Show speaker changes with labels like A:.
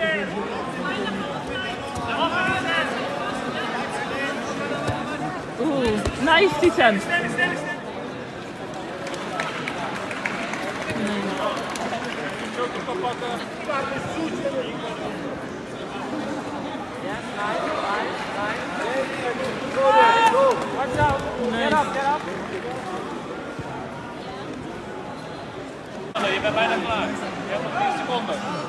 A: Nice, Titan.
B: Je bent bijna klaar. Je hebt nog 10 seconden.